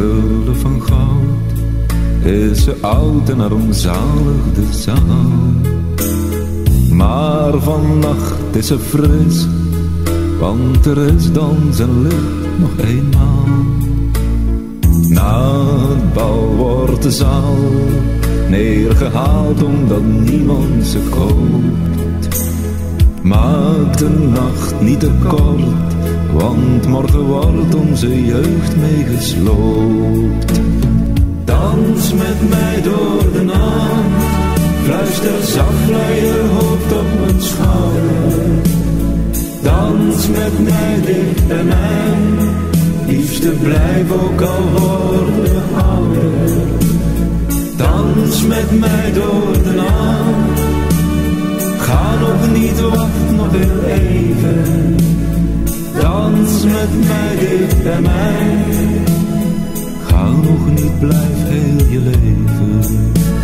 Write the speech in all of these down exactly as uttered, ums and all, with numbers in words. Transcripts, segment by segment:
spullen van goud, is ze oud en armzalig de zaal. Maar vannacht is ze fris, want er is dans en licht nog eenmaal. Na het bal wordt de zaal neergehaald omdat niemand ze koopt. Maak de nacht niet te kort, want morgen wordt onze jeugd meegesloopt. Dans met mij door de nacht, fluister zacht, lei je hoofd op mijn schouder. Dans met mij dicht bij mij, liefste blijf ook al worden we ouder. Dans met mij door de nacht, ga nog niet, wacht nog heel even. Dans met mij dicht bij mij, ga nog niet, blijf heel je leven.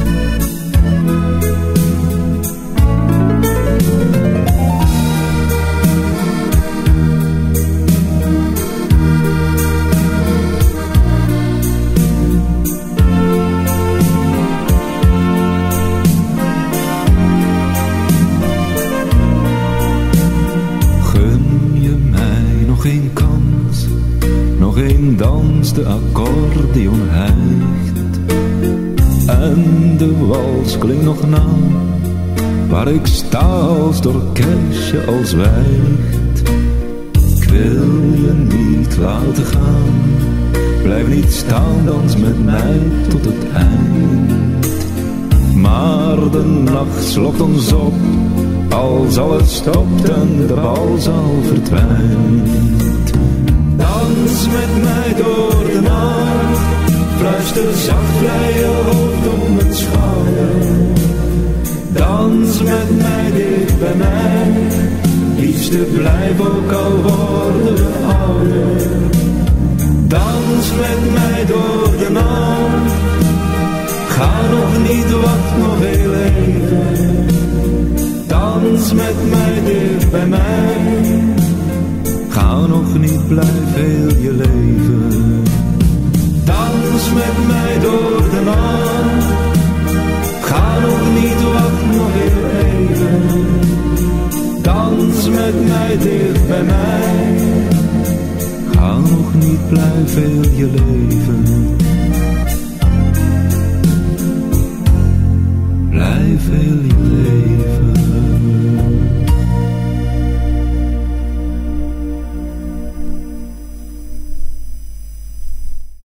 Dans de accordeon hijgt en de wals klinkt nog na, waar ik sta als het orkestje al zwijgt. Ik wil je niet laten gaan, blijf niet staan, dans met mij tot het eind. Maar de nacht slokt ons op, als alles stopt en de wals al verdwijnt. Dans met mij door de nacht, fluister zacht, lei je hoofd op mijn schouder. Dans met mij dicht bij mij, liefste blijf ook al worden we ouder. Dans met mij door de nacht, ga nog niet, wacht nog heel even. Dans met mij dicht bij mij, ga nog niet, blijf heel je leven. Dans met mij door de nacht, ga nog niet, wacht nog heel even. Dans met mij dicht bij mij, ga nog niet, blijf heel je leven. Blijf heel je leven.